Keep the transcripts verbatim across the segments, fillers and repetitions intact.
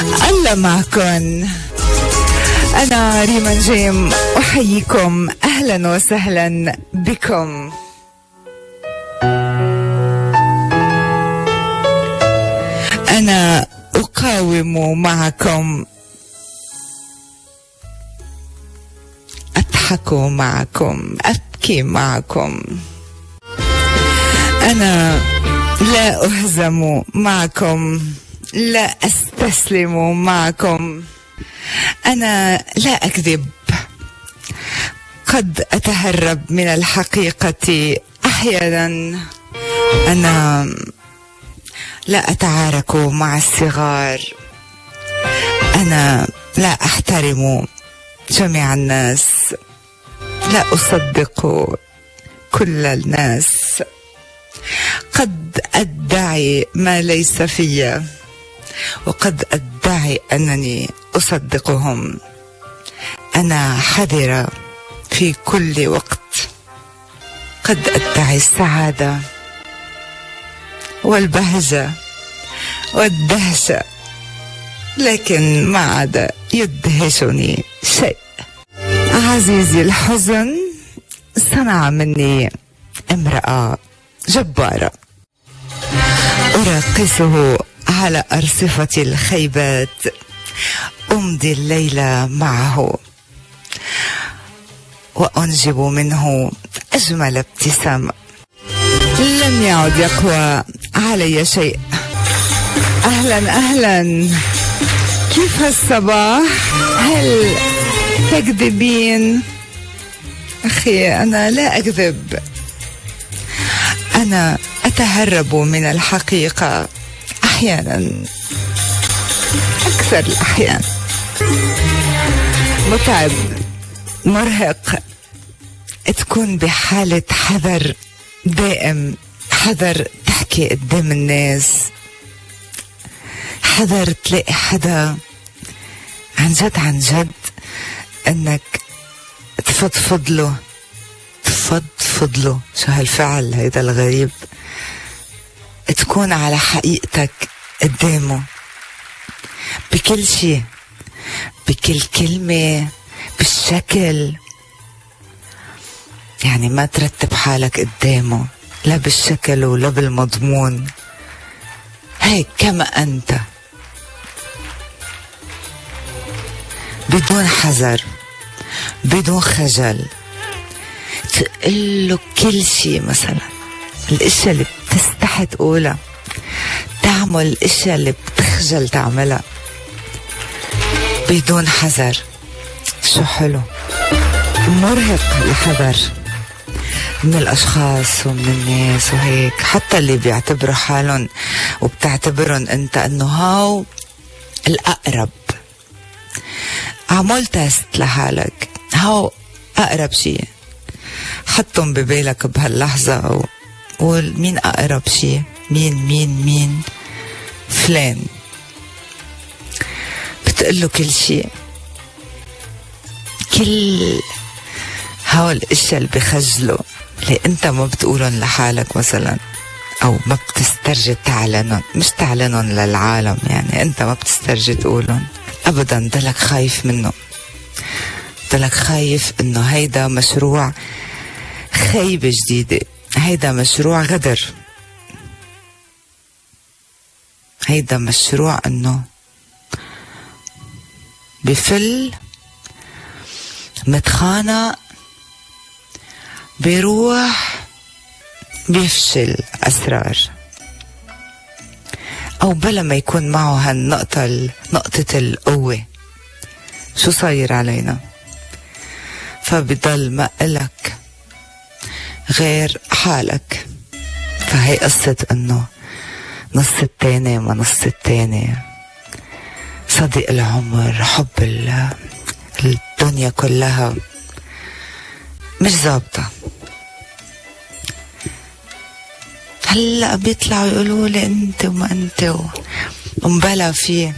الله معكن. أنا ريما جيم أحييكم، أهلا وسهلا بكم. أنا أقاوم معكم، أضحك معكم، أبكي معكم. أنا لا أهزم معكم، لا أستسلم معكم. أنا لا أكذب، قد أتهرب من الحقيقة أحيانا. أنا لا أتعارك مع الصغار. أنا لا أحترم جميع الناس، لا أصدق كل الناس. قد أدعي ما ليس في، وقد أدعي أنني أصدقهم. أنا حذرة في كل وقت. قد أدعي السعادة والبهجة والدهشة، لكن ما عاد يدهشني شيء. عزيزي، الحزن صنع مني امرأة جبارة أراقصه على أرصفة الخيبات، أمضي الليل معه وأنجب منه أجمل ابتسامة. لم يعد يقوى علي شيء. أهلا أهلا، كيف الصباح؟ هل تكذبين؟ أخي، أنا لا أكذب، أنا أتهرب من الحقيقة أحيانا، أكثر الأحيان. متعب، مرهق، تكون بحالة حذر دائم. حذر تحكي قدام الناس، حذر تلاقي حدا عن جد عن جد انك تفضفض له. تفضفض له، شو هالفعل هيدا الغريب؟ تكون على حقيقتك قدامه بكل شيء، بكل كلمة، بالشكل. يعني ما ترتب حالك قدامه لا بالشكل ولا بالمضمون، هيك كما أنت، بدون حذر، بدون خجل. تقله كل شيء، مثلا الاشياء اللي بتستحي تقولها، تعمل الاشياء اللي بتخجل تعملها بدون حذر. شو حلو. مرهق الحذر من الاشخاص ومن الناس وهيك، حتى اللي بيعتبروا حالهم وبتعتبرهم انت انه هاو الاقرب. عمل تست لحالك، هاو اقرب شيء، حطهم ببالك بهاللحظة وقول مين أقرب شيء. مين مين مين فلان. بتقله كل شيء، كل هول الاشياء اللي بخجلوا، اللي انت ما بتقولهم لحالك مثلا، او ما بتسترجي تعلنهم. مش تعلنهم للعالم، يعني انت ما بتسترجي تقولهم ابدا. ضلك خايف منه، ضلك خايف انه هيدا مشروع خيبة جديدة، هيدا مشروع غدر، هيدا مشروع انه بفل متخانق، بيروح بيفشل أسرار، أو بلا ما يكون معه هالنقطة، نقطة القوة. شو صاير علينا؟ فبضل ما إلك غير حالك. فهي قصة انه نص التاني ما نص التاني، صديق العمر، حب الدنيا كلها، مش ظابطة. هلأ بيطلعوا يقولوا لي انت وما انت ومبلا فيه.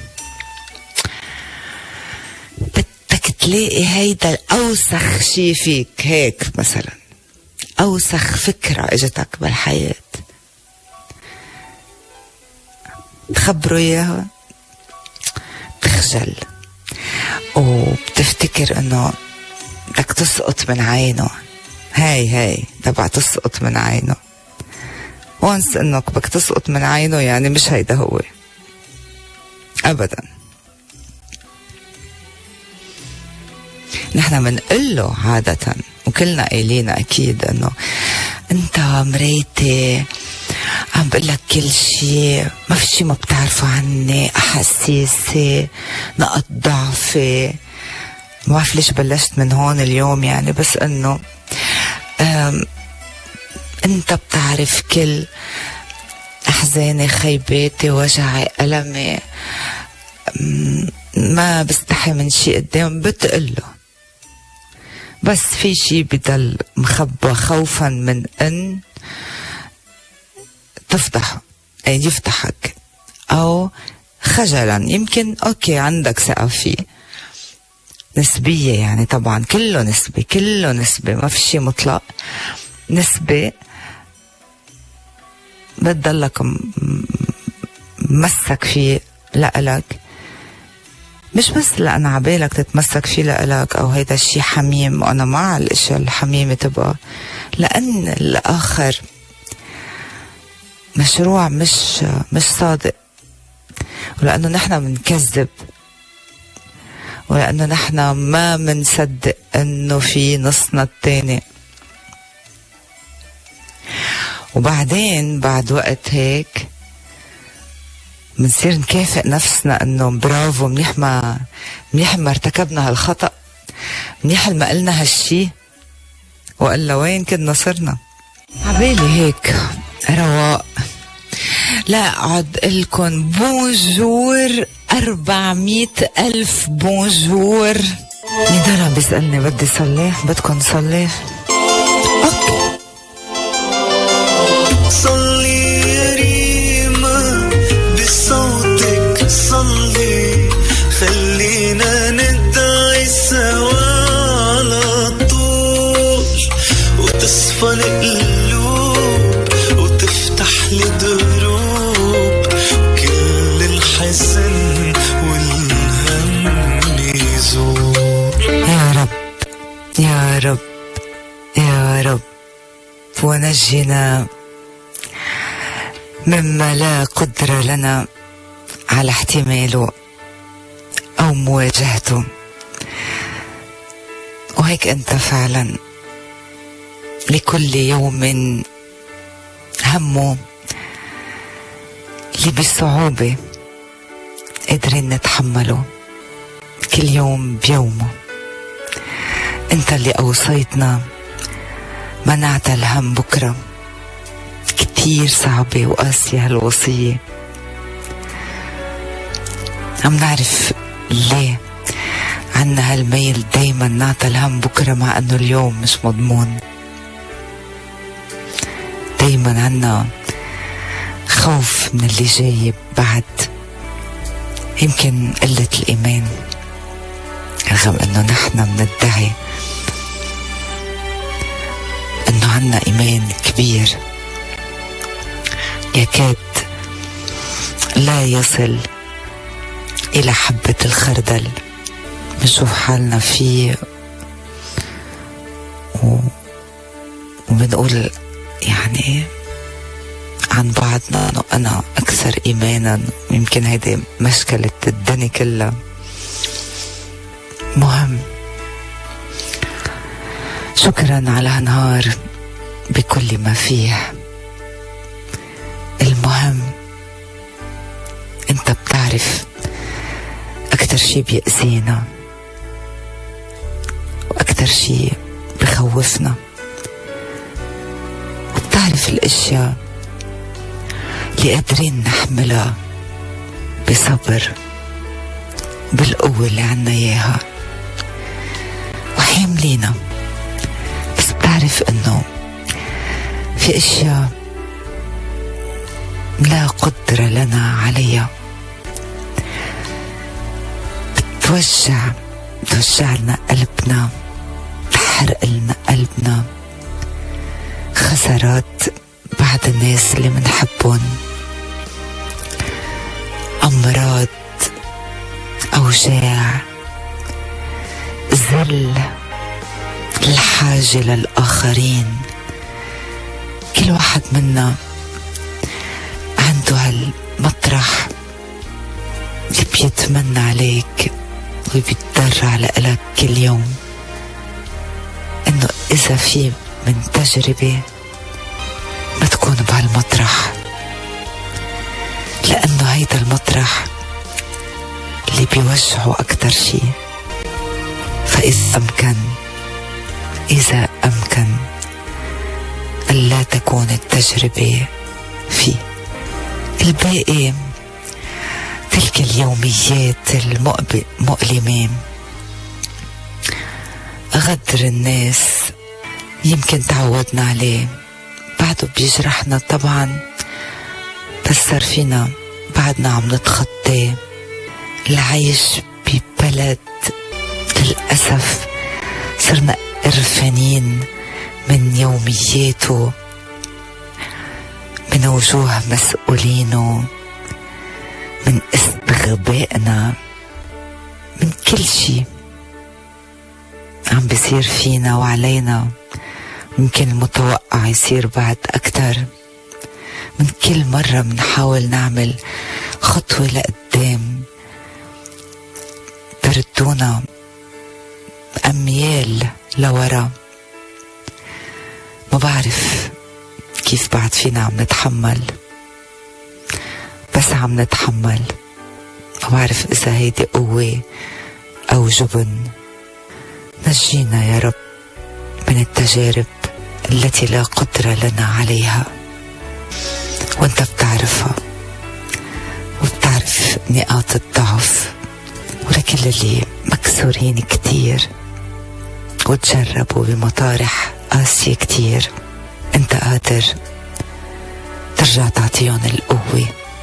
بدك تلاقي هيدا الأوسخ شي فيك، هيك مثلا أوسخ فكرة اجتك بالحياة، تخبروا إياها، بتخجل وبتفتكر انه بدك تسقط من عينه. هاي هاي تبع تسقط من عينه، وانس انك بدك تسقط من عينه يعني مش هيدا هو ابدا. نحن منقله عادة وكلنا قايلين اكيد انه انت مرايتي، عم بقول لك كل شيء، ما في شيء ما بتعرفوا عني، احاسيسي، نقط ضعفي. ما بعرف ليش بلشت من هون اليوم يعني، بس انه انت بتعرف كل احزاني، خيباتي، وجعي، المي، ما بستحي من شيء قدام بتقله. بس في شيء بضل مخبى خوفا من ان تفضحه، يعني يفتحك، او خجلا يمكن اوكي عندك ثقة فيه نسبية، يعني طبعا كله نسبي، كله نسبي، ما في شيء مطلق، نسبة بتضلك مسك فيه لألك، مش بس لأن عبالك تتمسك فيه لألك أو هيدا الشيء حميم، وأنا مع الأشياء الحميمة تبقى، لأن الآخر مشروع مش مش صادق، ولأنه نحن بنكذب، ولأنه نحن ما منصدق أنه في نصنا التاني. وبعدين بعد وقت هيك منصير نكافئ نفسنا انه برافو، منيح ما منيح ما ارتكبنا هالخطأ، منيح ما قلنا هالشي، وإلا وين كنا صرنا. عبالي هيك رواق لا اقعد لكم بونجور أربعمية ألف بونجور. نضال عم بيسألني بدي صلي، بدكم صلي؟ اوكي صلي يا ريما بصوتك، صلي خلينا ندعي سوا على طول، وتصفى القلوب وتفتح لي دروب كل الحزن والهم يزول. يا رب يا رب يا رب، ونجنا مما لا قدرة لنا على احتماله أو مواجهته. وهيك أنت فعلا لكل يوم همه اللي بالصعوبة قادرين نتحمله، كل يوم بيومه. أنت اللي أوصيتنا منعت الهم بكرة، كتير صعبة وقاسية هالوصية. عم نعرف ليه عنا هالميل دايما نعطى الهم بكرة، مع انه اليوم مش مضمون. دايما عنا خوف من اللي جاي بعد، يمكن قلة الإيمان، رغم انه نحن بندعي انه عنا إيمان كبير يكاد لا يصل إلى حبة الخردل. بنشوف حالنا فيه و... وبنقول يعني عن بعضنا أنه أنا أكثر إيمانا، يمكن هيدي مشكلة الدنيا كلها. مهم، شكرا على هالنهار بكل ما فيه. المهم انت بتعرف اكتر شي بيأذينا واكتر شي بخوفنا، وبتعرف الاشياء اللي قادرين نحملها بصبر بالقوة اللي عنا اياها وحاملينا. بس بتعرف انه في اشياء لا قدرة لنا عليها، بتوجع بتوجع لنا قلبنا، بتحرق لنا قلبنا. خسارات بعض الناس اللي منحبهم، أمراض أو الأوجاع، ذل، الحاجة للآخرين. كل واحد منا عنده هالمطرح اللي بيتمنى عليك وبيتضرع لإلك كل يوم إنه إذا في من تجربة ما تكون بهالمطرح، لأنه هيدا المطرح اللي بيوجعه أكتر شي. فإذا أمكن إذا أمكن ألا تكون التجربة فيه. الباقي تلك اليوميات المؤلمة، غدر الناس يمكن تعودنا عليه، بعده بيجرحنا طبعا، بس صار فينا بعدنا عم نتخطاه. العيش ببلد للأسف صرنا قرفانين من يومياته، من وجوه مسؤولينه، من استغبائنا، من كل شي عم بيصير فينا وعلينا. يمكن المتوقع يصير بعد أكتر. من كل مرة منحاول نعمل خطوة لقدام بردونا أميال لورا. ما بعرف كيف بعد فينا عم نتحمل، بس عم نتحمل. ما بعرف إذا هيدي قوة أو جبن. نجينا يا رب من التجارب التي لا قدرة لنا عليها، وانت بتعرفها وبتعرف نقاط الضعف، ولكل اللي مكسورين كتير وتجربوا بمطارح قاسية كتير، انت قادر ترجع تعطيهم القوة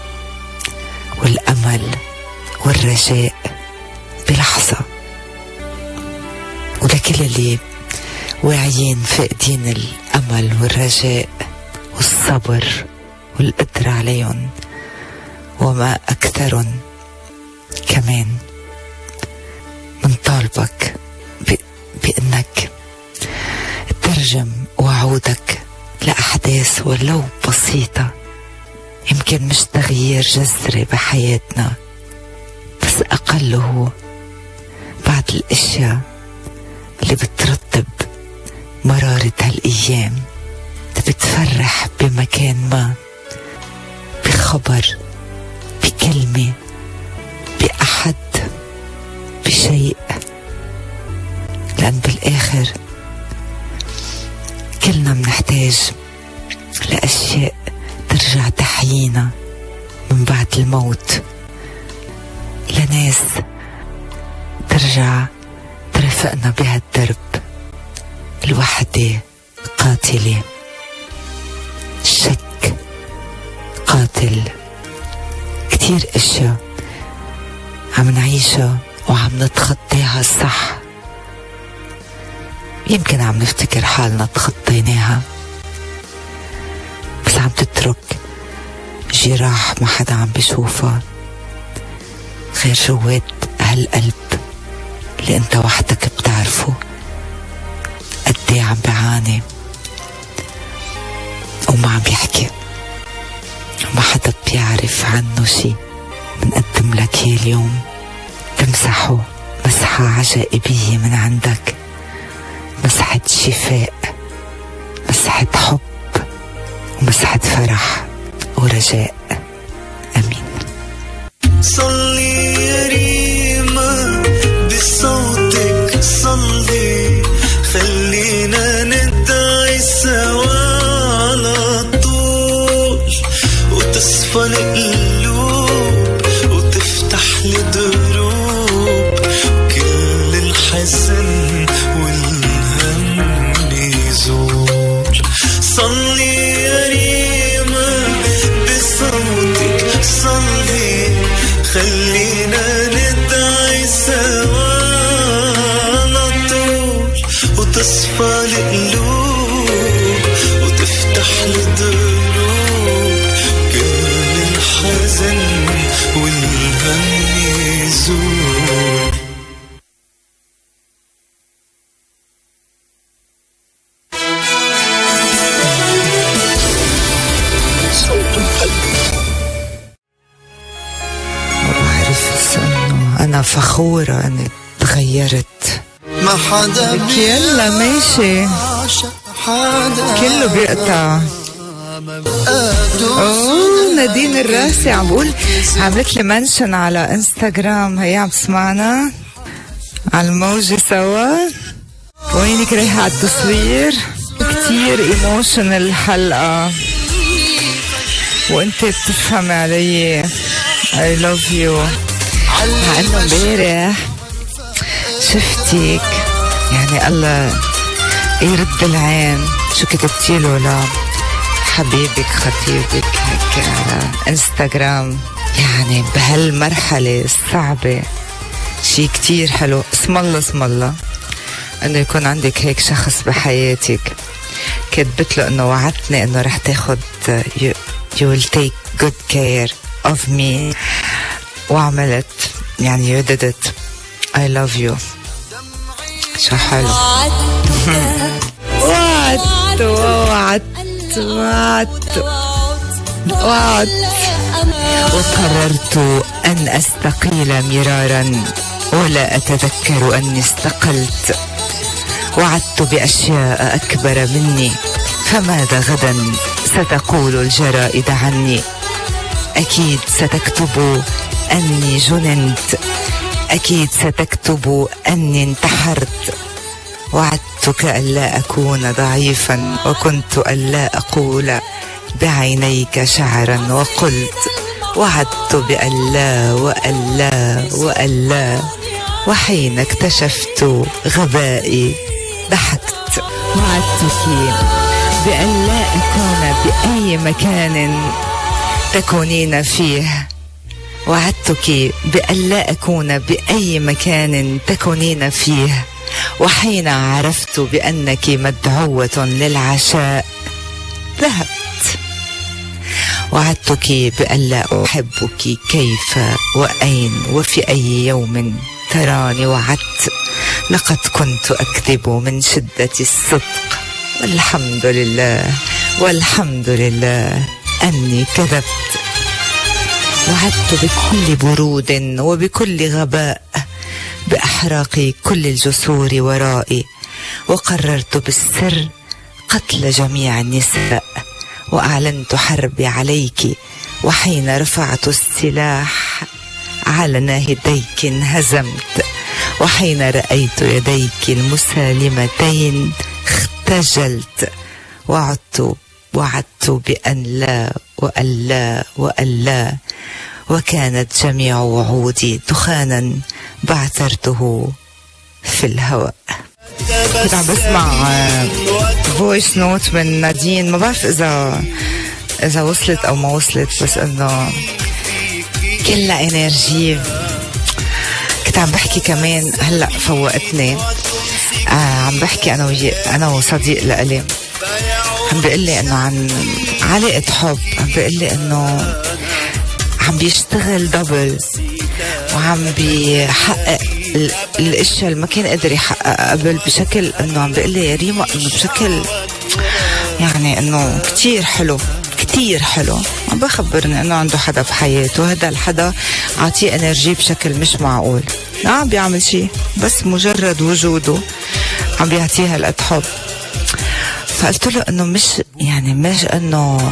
والأمل والرجاء بلحظة. ولكل اللي واعيين فاقدين الأمل والرجاء والصبر والقدرة عليهم وما أكثرهم كمان، منطالبك بأنك تترجم وعودك لأحداث ولو بسيطة، يمكن مش تغيير جذري بحياتنا، بس أقله بعض الأشياء اللي بترتب مرارة هالأيام، بتفرح بمكان ما، بخبر، بكلمة، بأحد، بشيء. لأن بالآخر كلنا منحتاج لأشياء ترجع تحيينا من بعد الموت، لناس ترجع ترافقنا بهالدرب. الوحدة قاتلة، الشك قاتل، كتير اشياء عم نعيشها وعم نتخطيها صح، يمكن عم نفتكر حالنا تخطيناها، بس عم تترك جراح ما حدا عم بيشوفها غير جوات هالقلب اللي انت وحدك بتعرفه قدي عم بعاني وما عم بيحكي، وما حدا بيعرف عنه شي. منقدم لك اياه اليوم تمسحه مسحة عجائبية من عندك، مسحة شفاء، مسحة حب، ومسحة فرح ورجاء. امين. صلي يا ريما بصوتك، صلي خلينا ندعي سوا على طول، وتصفى القلوب وتفتح الدروب، كل الحزن والهم يزول. صلي يا ريما بصوتك، صلي خلينا ندعي سوا على طول، وتصفى القلوب وتفتح الدروب، كل الحزن والهم يزول. أنا فخورة أني تغيرت. ما حدا يلا ماشي كله بيقطع. اوه نادين الراسي عم بقول، عملت لي منشن على انستغرام. هي عم تسمعنا على الموجة سوا. وينك رايحة على التصوير؟ كتير ايموشنال الحلقة وانت بتفهمي علي. I love you. مع انه امبارح شفتك يعني الله يرد العين شو كتبتي له لحبيبك خطيبك هيك على انستغرام. يعني بهالمرحلة الصعبة شي كتير حلو. اسم الله اسم الله انه يكون عندك هيك شخص بحياتك. كتبت له انه وعدتني انه رح تاخد you, you will take good care of me وعملت. يعني you did it. I love you. شو حلو. وعدت وعدت وعدت وعدت وقررت أن أستقيل مرارا ولا أتذكر أني استقلت. وعدت بأشياء أكبر مني، فماذا غدا ستقول الجرائد عني؟ أكيد ستكتب أني جننت، أكيد ستكتب أني انتحرت. وعدتك ألا أكون ضعيفا، وكنت ألا أقول بعينيك شعرا، وقلت وعدت بألا وألا وألا. وحين اكتشفت غبائي ضحكت. وعدتك بألا أكون بأي مكان تكونين فيه. وعدتك بألا أكون بأي مكان تكونين فيه. وحين عرفت بأنك مدعوة للعشاء ذهبت. وعدتك بألا أحبك كيف وأين وفي أي يوم تراني. وعدت لقد كنت أكذب من شدة الصدق، والحمد لله والحمد لله أني كذبت. وعدت بكل برود وبكل غباء بأحراق كل الجسور ورائي. وقررت بالسر قتل جميع النساء، وأعلنت حربي عليك. وحين رفعت السلاح على ناهديك انهزمت. وحين رأيت يديك المسالمتين اختجلت. وعدت وعدت بأن لا وألا وألا. وكانت جميع وعودي دخانا بعثرته في الهواء. كنت عم بسمع فويس نوت من نادين، ما بعرف إذا إذا وصلت أو ما وصلت، بس إنه كلها إنرجي. كنت عم بحكي كمان هلأ فوقتني. آه عم بحكي أنا ويا أنا وصديق لإلي، عم بيقلي إنه عن علاقة حب. عم بيقلي إنه عم بيشتغل دبل وعم بيحقق الاشياء اللي ما كان قادر يحققها قبل، بشكل انه عم بيقلي يا ريما انه بشكل يعني انه كتير حلو كتير حلو. عم بخبرني انه عنده حدا بحياته، هذا الحدا عطيه انرجي بشكل مش معقول. ما عم بيعمل شيء، بس مجرد وجوده عم بيعطيها هالقد حب. فقلت له انه مش يعني مش انه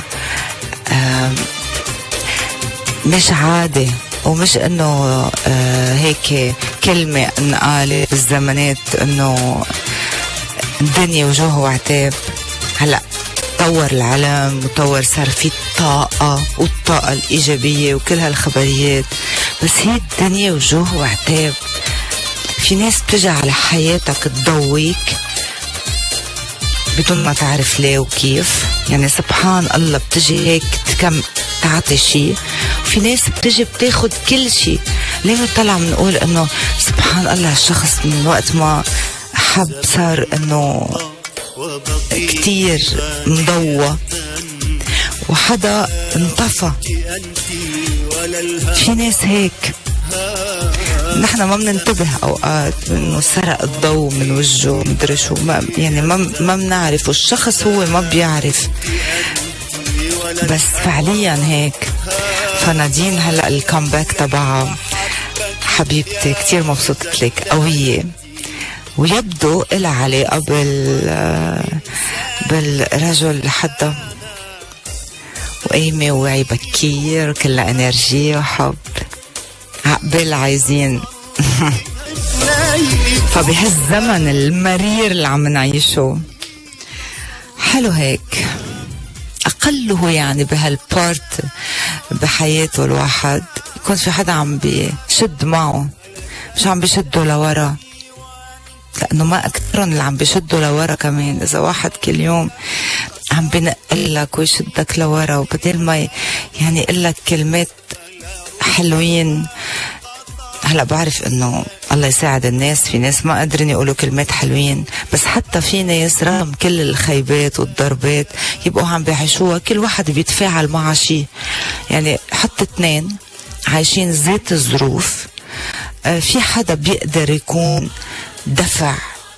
مش عادي، ومش انه آه هيك كلمة انقالت بالزمانات انه الدنيا وجوه وعتاب. هلأ طور العالم وطور، صار في الطاقة والطاقة الإيجابية وكل هالخبريات، بس هي الدنيا وجوه وعتاب. في ناس بتجي على حياتك تضويك بدون ما تعرف ليه وكيف. يعني سبحان الله بتجي هيك تكم تعطي شيء، وفي ناس بتجي بتاخد كل شيء. ليه طلع بنقول انه سبحان الله الشخص من وقت ما حب صار انه كتير مضوى، وحدا انطفى. في ناس هيك نحن ما بننتبه اوقات انه سرق الضوء من وجهه مدري شو، ما يعني ما ما بنعرف، والشخص هو ما بيعرف، بس فعليا هيك. فنادين هلا الكامباك تبعها حبيبتي كتير مبسوطة لك، قوية، ويبدو إلها علاقة بال بالرجل لحدا، وقايمة ووعي بكير كلها انرجية وحب، عقبال عايزين فبهالزمن المرير اللي عم نعيشه حلو هيك أقله يعني بهالبارت بحياته الواحد يكون في حدا عم بيشد معه، مش عم بيشده لورا، لأنه ما أكثرهم اللي عم بيشدوا لورا كمان. إذا واحد كل يوم عم بنقلك ويشدك لورا وبدل ما يعني يقلك كلمات حلوين. هلا بعرف انه الله يساعد الناس، في ناس ما قادرين يقولوا كلمات حلوين، بس حتى في ناس رغم كل الخيبات والضربات يبقوا عم بيعيشوها، كل واحد بيتفاعل مع شيء. يعني حتى اثنين عايشين ذات الظروف، آه في حدا بيقدر يكون دفع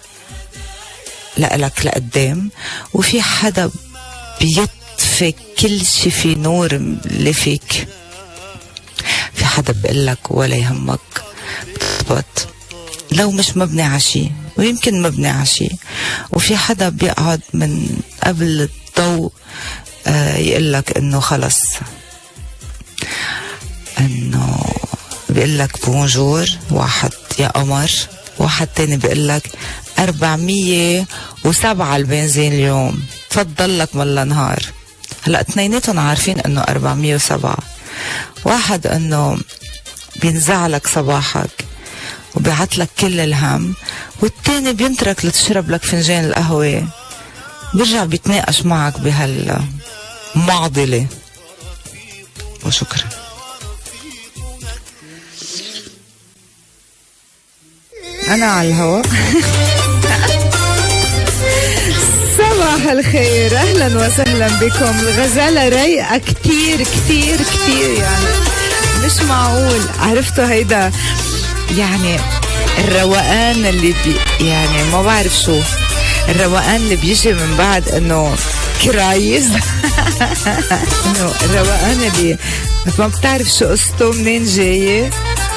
لألك لقدام، وفي حدا بيطفي كل شي في نور اللي فيك. في حدا بيقلك ولا يهمك بتضبط لو مش مبني عشي، ويمكن مبني عشي. وفي حدا بيقعد من قبل الضوء آه يقلك انه خلص، انه بيقلك بونجور واحد يا قمر، واحد تاني بيقلك أربعمية وسبعة البنزين اليوم تفضل لك ملا نهار. هلا اثنيناتهم عارفين انه أربعمية وسبعة، واحد انه بينزعلك صباحك وبيعطلك كل الهم، والتاني بينترك لتشرب لك فنجان القهوة، بيرجع بيتناقش معك بهالمعضلة. وشكرا. أنا على الهواء. صباح الخير، أهلا وسهلا بكم. الغزالة رايقة كتير كتير كتير، يعني مش معقول. عرفتوا هيدا يعني الروقان اللي بي يعني ما بعرف شو الروقان اللي بيجي من بعد انه كرايز انه الروقان اللي ما بتعرف شو قصته منين جاية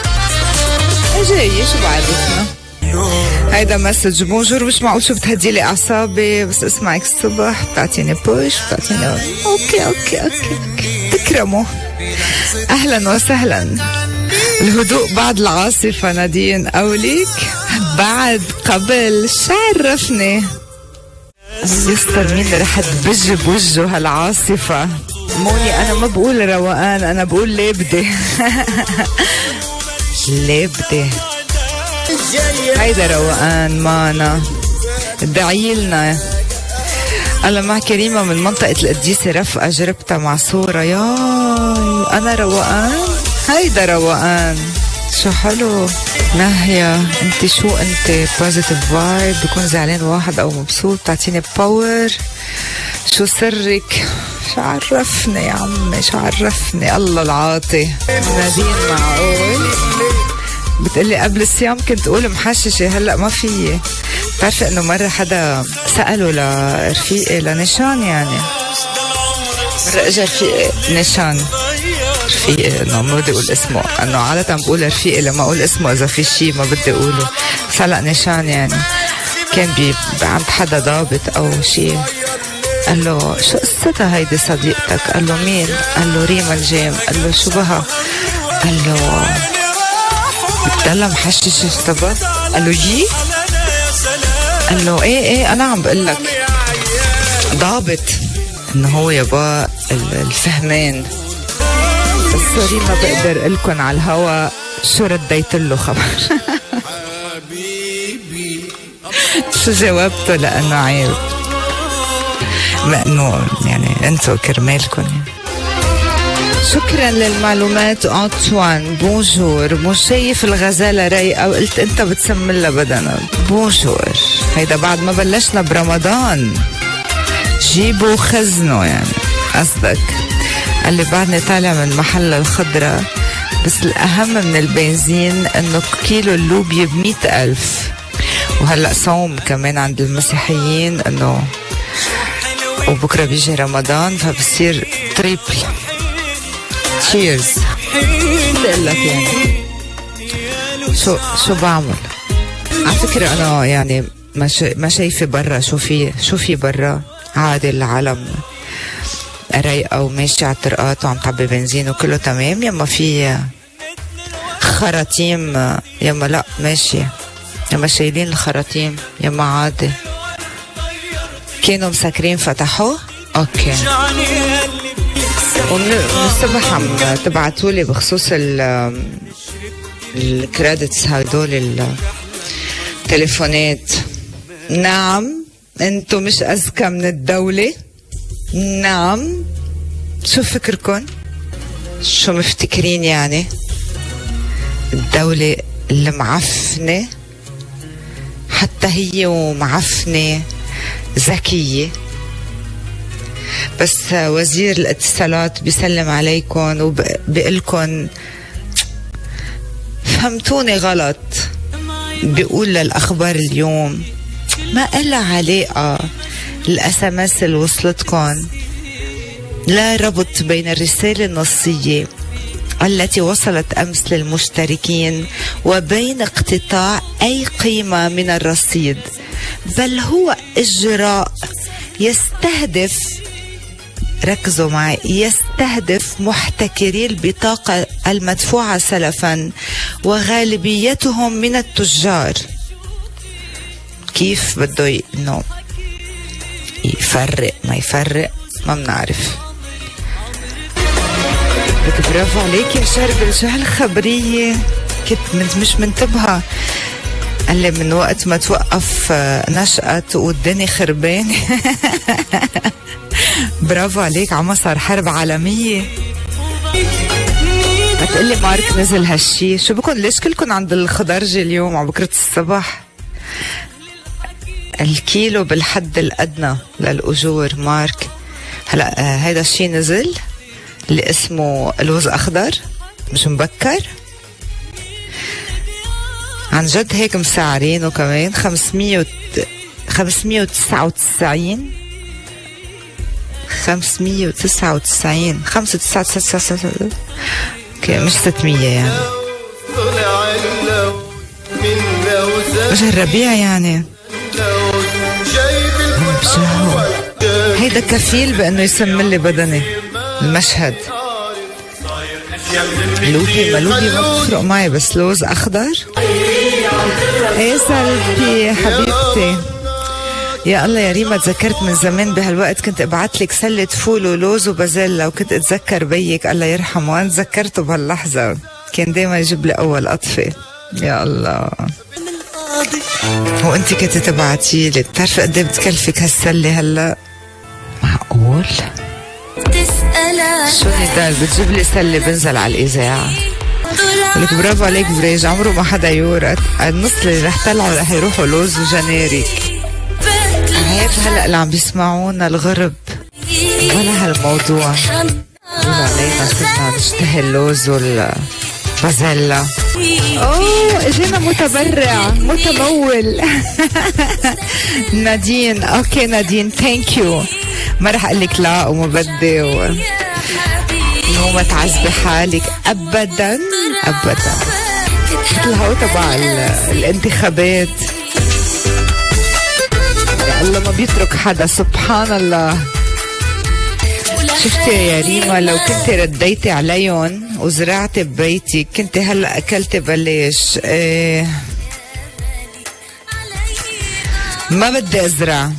جاية شو بعرفنا. هيدا مسج بونجور، مش معقول شو بتهدي لي اعصابي، بس اسمعك الصبح بتعطيني بوش، بتعطيني اوكي اوكي اوكي, أوكي. تكرموا. اهلا وسهلا. الهدوء بعد العاصفة نادين قوليك بعد قبل شعرفني يستر مين اللي رح تبج بوجه هالعاصفة. موني انا ما بقول روقان، انا بقول لابدة. لابدة هيدا روقان مانا. ادعيلنا. الله مع كريمة من منطقة القديسة رفقة، جربتها مع صورة ياي أنا روقان. هيدا روقان شو حلو. ناهية انت شو انت بوزيتيف فايب، بكون زعلان واحد او مبسوط بتعطيني باور. شو سرك؟ شو عرفني يا عمي، شو عرفني. الله العاطي. نادين معقول بتقلي قبل الصيام كنت اقول محششة، هلا ما فيي. بتعرفي انه مرة حدا سأله لرفيقي لنشان، يعني مرة اجى رفيقي نشان، رفيقي انه ما بدي اقول اسمه، انه عادة بقول رفيقي لما اقول اسمه اذا في شيء ما بدي اقوله، بس هلا نشان يعني كان بي عند حدا ضابط او شيء. قال له شو قصتها هيدي صديقتك؟ قال له مين؟ قال له ريما الجيم. قال له شو بها؟ قال له بتضلها محششة الصبح. قال له يي؟ قال له ايه ايه انا عم بقول لك ضابط انه هو يابا الفهمان. بس سوري ما بقدر قلكن على الهوا شو رديت له خبر. شو جاوبته لانه عيب، ما انه يعني انتو كرمالكن. شكرا للمعلومات أنطوان. بونجور. مش شايف الغزالة رايقة وقلت انت بتسملها بدنا. بونجور. هيدا بعد ما بلشنا برمضان، جيبوا خزنوا يعني قصدك. قال لي بعدني طالع من محل الخضرة، بس الأهم من البنزين انه كيلو اللوبيا بمئة ألف. وهلأ صوم كمان عند المسيحيين، انه وبكرة بيجي رمضان فبصير تريبل. تشيرز. بدي اقول لك يعني شو شو بعمل؟ على فكرة أنا يعني ما ما شايفة برا شو في شو في برا. عادي العالم رايقة وماشية على الطرقات وعم تعبي بنزين وكله تمام. يما في خراطيم، يما لا ماشية، يما شايلين الخراطيم، يما عادي. كانوا مسكرين فتحوه اوكي. ومن الصبح عم تبعتولي بخصوص ال الكريدتس هدول التليفونات. نعم انتو مش اذكى من الدولة. نعم شو فكركن؟ شو مفتكرين يعني؟ الدولة اللي معفنة، حتى هي ومعفنة ذكية، بس وزير الاتصالات بيسلم عليكم وبيقلكن فهمتوني غلط. بيقول للأخبار اليوم ما إلها علاقة الاس ام اس اللي وصلتكم، لا ربط بين الرسالة النصية التي وصلت أمس للمشتركين وبين اقتطاع أي قيمة من الرصيد، بل هو إجراء يستهدف، ركزوا معي، يستهدف محتكري البطاقة المدفوعة سلفا وغالبيتهم من التجار. كيف بده انه يفرق ما يفرق ما بنعرف. لك برافو عليك يا شربل، شو هالخبرية، كنت مش منتبهة. قال لي من وقت ما توقف نشأت والدنيا خربانة. برافو عليك، عما صار حرب عالمية. ما تقلي مارك نزل هالشي، شو بكون ليش كلكن عند الخضرجي اليوم على بكرة الصباح؟ الكيلو بالحد الأدنى للأجور مارك. هلا آه هيدا الشي نزل اللي اسمه لوز أخضر، مش مبكر عن جد، هيك مسعرينه كمان خمسمية خمسمية وتسعة وتسعين خمسمية وتسعة وتسعين خمسة تسعة تسعة تسعة اوكي، مش ستمية يعني، مش الربيع يعني. هيدا كفيل بانه يسمن لي بدني المشهد. لودي ما لودي ما بتفرق معي، بس لوز اخضر. ايه سلبي حبيبتي، يا الله يا ريما تذكرت من زمان بهالوقت كنت ابعت لك سله فول ولوز وبازيلا، وكنت اتذكر بيك الله يرحمه، وانا تذكرته بهاللحظه كان دايما يجيب لي اول قطفه. يا الله، وانت كنت تبعتي لي. بتعرفي قد ايه بتكلفك هالسله هلا؟ معقول؟ شو نضال بتجيب لي سله بنزل على الاذاعه. ولك برافو عليك بريج، عمره ما حدا يورط. النص اللي رح طلعوا رح يروحوا لوز وجناريك. هيك هلا اللي عم بيسمعونا الغرب ولا هالموضوع، قولوا علينا كنا نشتهي اللوز والبازيلا. اوه اجينا متبرع متمول. نادين، اوكي نادين ثانك يو، ما رح اقول لك لا وما بدي و... مو ما تعذبي حالك ابدا ابدا. مثل هو تبع الانتخابات، يا الله ما بيترك حدا، سبحان الله. شفتي يا ريما لو كنت رديتي عليهم وزرعتي ببيتي كنت هلا اكلتي بلاش. إيه ما بدي ازرع،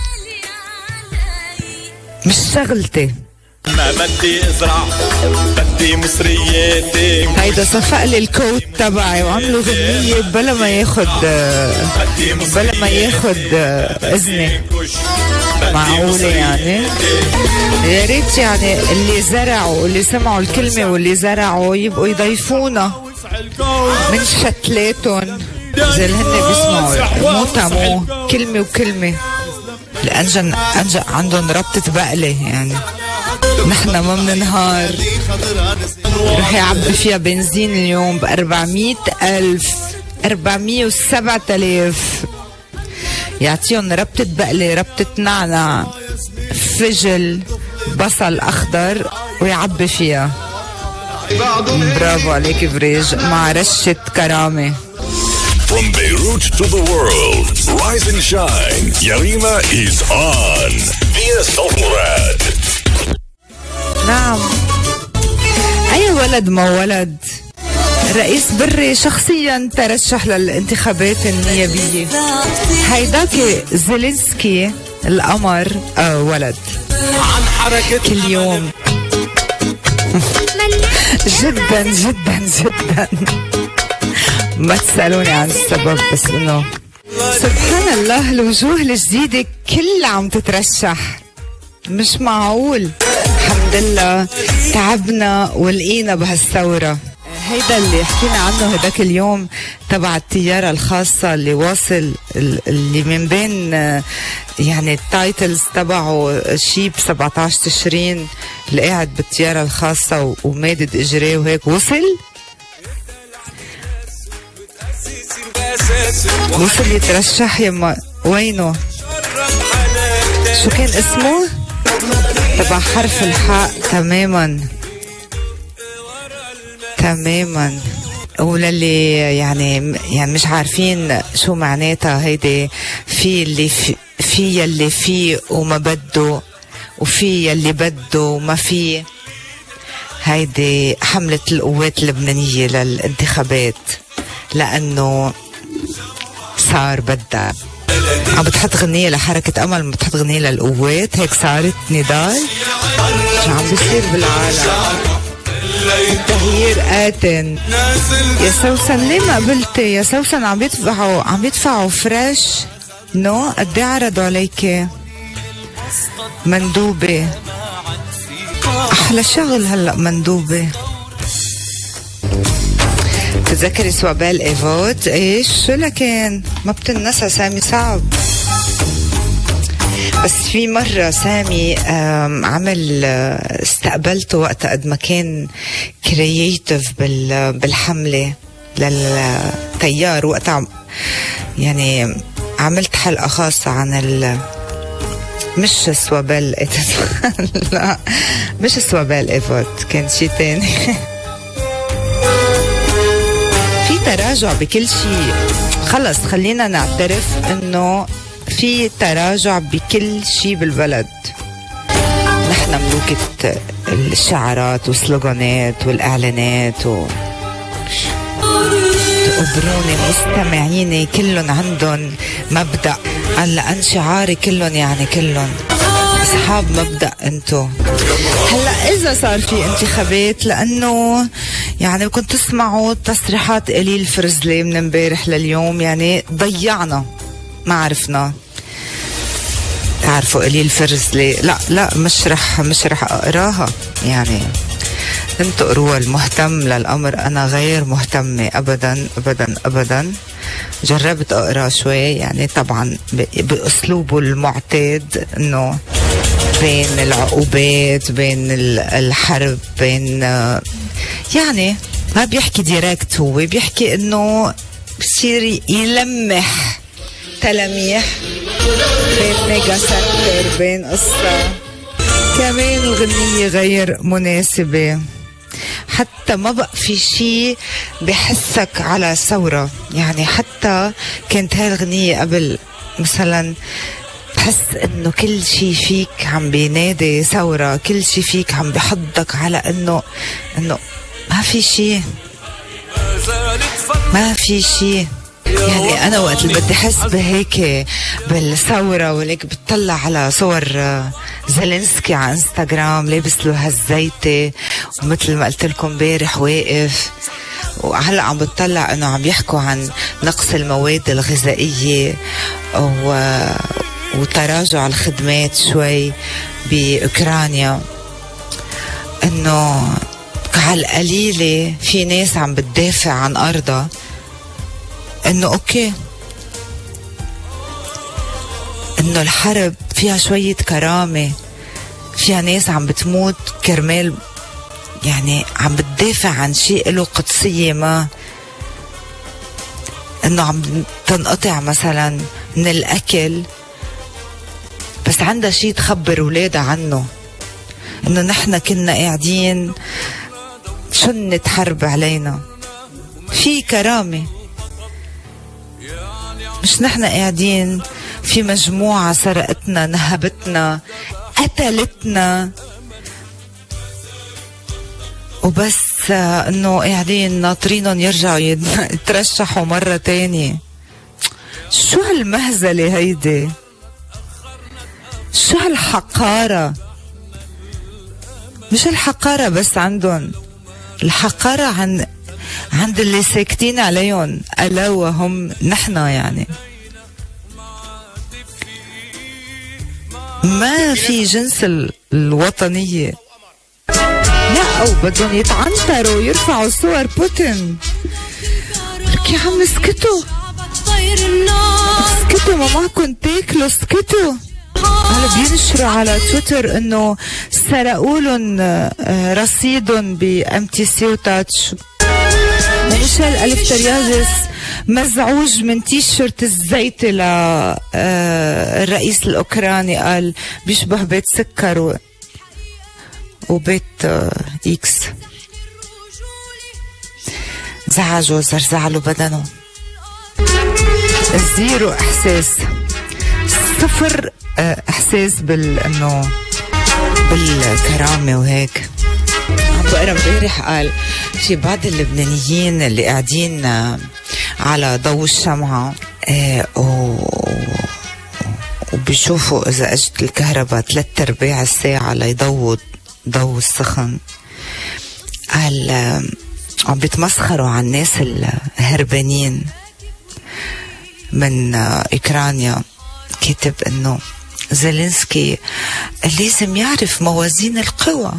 مش شغلتي، ما بدي ازرع، بدي مصرياتي. هيدا صفق لي الكوت تبعي وعملوا غنية بلا ما ياخد بلا ما ياخد اذني. معقولة يعني؟ يا ريت يعني اللي زرعوا اللي سمعوا الكلمة واللي زرعوا يبقوا يضيفونا من شتلاتهم زي اللي هن بيسمعوا، مو تمو كلمة وكلمة. الأنجن أنجن عندهم ربطة بقلة يعني، نحن ما مننهار. رح يعبي فيها بنزين اليوم بأربعمية ألف، أربعمية وسبعة آلاف. يعطيهم ربطة بقلة، ربطة نعنع، فجل، بصل أخضر ويعبي فيها. برافو عليك بريج، مع رشة كرامة. From Beirut to the world, rise and shine. Yarima is on via صوت مراد. نعم. أي ولد ما ولد. رئيس بري شخصيا ترشح للانتخابات النيابية. هيداك زيلينسكي القمر آه ولد. عن حركة كل يوم. جدا جدا جدا. ما تسألوني عن السبب بس انه سبحان الله الوجوه الجديدة كلها عم تترشح. مش معقول. الحمد لله تعبنا ولقينا بهالثورة. هيدا اللي حكينا عنه هداك اليوم تبع الطيارة الخاصة اللي واصل اللي من بين يعني التايتلز تبعه شيب سبعة عشر تشرين اللي قاعد بالطيارة الخاصة ومادد اجريه وهيك وصل وصل يترشح. يما وينه؟ شو كان اسمه؟ تبع حرف الحاء. تماما تماما. وللي يعني يعني مش عارفين شو معناتها هيدي، في اللي في, في يلي فيه وما بده، وفي يلي بده وما فيه. هيدي حملة القوات اللبنانية للانتخابات لأنه صار بدها. عم بتحط غنية لحركة أمل، بتحط غنية للقوات. هيك صارت نضال. شو عم بيصير بالعالم؟ التغيير آتن. يا سوسن ليه ما قبلتي؟ يا سوسن عم يدفعوا عم يدفعوا فريش. نو قد ايه عرضوا عليكي؟ مندوبة. أحلى شغل هلا مندوبة. تذكري سوابال ايفوت؟ ايش شو لكن ما بتنسى سامي صعب. بس في مرة سامي عمل استقبلته وقت قد ما كان كرييتيف بالحملة للتيار. وقتها يعني عملت حلقة خاصة عن ال مش سوابال لا مش سوابال ايفوت، كان شي تاني. في تراجع بكل شيء. خلص خلينا نعترف انه في تراجع بكل شيء بالبلد. نحن ملوكة الشعارات والسلوغانات والإعلانات و تقدروني مستمعيني كلهم عندهم مبدأ. هلا أن شعاري كلهم يعني كلهم أصحاب مبدأ. أنتو هلا إذا صار في انتخابات، لأنه يعني كنت تسمعوا تصريحات قليل فرزلي من امبارح لليوم، يعني ضيعنا ما عرفنا. تعرفوا قليل فرزلي؟ لا لا مش رح مش رح اقراها، يعني انتوا قروها. المهتم للامر، انا غير مهتمه ابدا ابدا ابدا. جربت اقرا شوي يعني طبعا باسلوبه المعتاد، انه بين العقوبات بين الحرب بين يعني ما بيحكي ديريكت، هو بيحكي انه بصير يلمح تلميح بين ميجا سنتر بين قصة. كمان الغنية غير مناسبة، حتى ما بقى في شيء بحسك على ثورة. يعني حتى كانت هاي الغنية قبل مثلا تحس انه كل شيء فيك عم بينادي ثورة، كل شيء فيك عم بحضك على انه انه ما في شيء ما في شيء. يعني أنا وقت اللي بدي أحس بهيك بالثورة وليك بتطلع على صور زيلينسكي على انستغرام لابس له هالزيتة، ومثل ما قلت لكم امبارح واقف، وهلا عم بتطلع إنه عم يحكوا عن نقص المواد الغذائية و... وتراجع الخدمات شوي بأوكرانيا. إنه على القليلة في ناس عم بتدافع عن أرضها، انه اوكي انه الحرب فيها شوية كرامة، فيها ناس عم بتموت كرمال يعني عم بتدافع عن شيء له قدسية، ما انه عم تنقطع مثلا من الاكل بس عندها شيء تخبر ولادها عنه، انه نحن كنا قاعدين شنت حرب علينا. في كرامة مش نحن قاعدين في مجموعة سرقتنا، نهبتنا، قتلتنا، وبس انه قاعدين ناطرينهم يرجعوا يترشحوا مرة تانية. شو هالمهزلة هيدي؟ شو هالحقارة؟ مش الحقارة بس عندهم، الحقارة عن عند اللي ساكتين عليهم، ألا وهم نحن. يعني ما في جنس الوطنية. لا، أو بدهم يتعنتروا ويرفعوا صور بوتين. لك يا عم اسكتوا اسكتوا، ما معكم تاكلوا، اسكتوا. هلا بينشروا على تويتر انه سرقوا لهم رصيدهم بام تي سي وتاتش. ميشيل الفترياجس مزعوج من تيشيرت الزيتي للرئيس الاوكراني، قال بيشبه بيت سكر وبيت اكس. زعجوا زرزعلوا بدنه. زيرو احساس، صفر احساس بال انه بالكرامه وهيك. عم بقرا امبارح قال في بعض اللبنانيين اللي قاعدين على ضوء الشمعة وبيشوفوا اذا اجت الكهرباء ثلاث ارباع الساعة ليضووا ضوء السخن. قال عم بيتمسخروا على الناس الهربانين من اوكرانيا. كتب انه زيلينسكي لازم يعرف موازين القوى،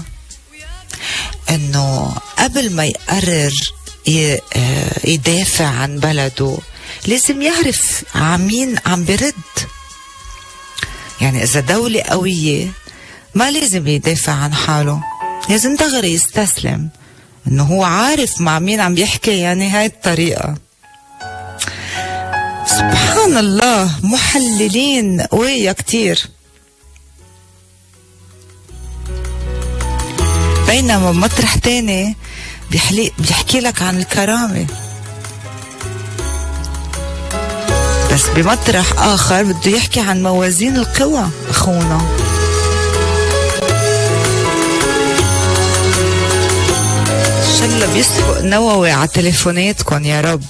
انه قبل ما يقرر يدافع عن بلده لازم يعرف عمين عم برد. يعني اذا دولة قوية ما لازم يدافع عن حاله، لازم دغري يستسلم، انه هو عارف مع مين عم يحكي. يعني هاي الطريقة. سبحان الله، محللين قوية كتير. بينما مطرح تاني بيحكي لك عن الكرامة، بس بمطرح آخر بده يحكي عن موازين القوى. أخونا إن شاء الله بيسبق نووي على تليفوناتكم يا رب.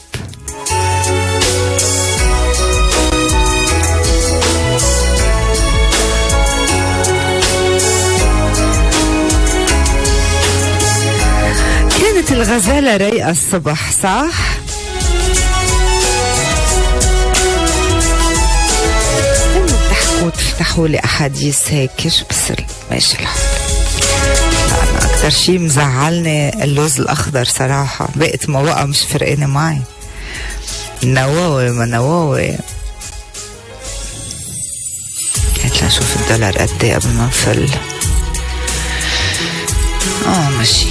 كانت الغزالة رايقة الصبح، صح؟ لما بتحكوا تفتحوا لي أحاديث هيك بصير ماشي الحال. أنا أكتر شي مزعلني اللوز الأخضر صراحة، بقت ما بقى مش فرقانة معي. نواوي ما نواوي. هات لنشوف الدولار قد ايه قبل ما نفل. اه ماشي.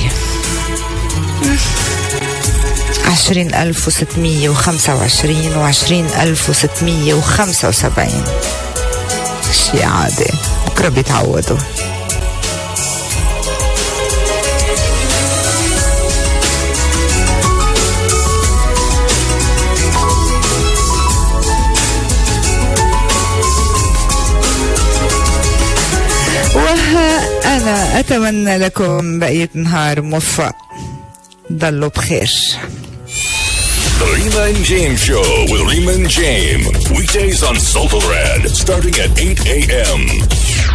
عشرين ألف وستمية وخمسة وعشرين وعشرين ألف وستمية وخمسة وسبعين. شي عادي، بكرة بيتعودوا. وها أنا أتمنى لكم بقية نهار موفق. ضلوا بخير. The Rima and James Show with Rima and James. Weekdays on Sultan Rad starting at eight a.m.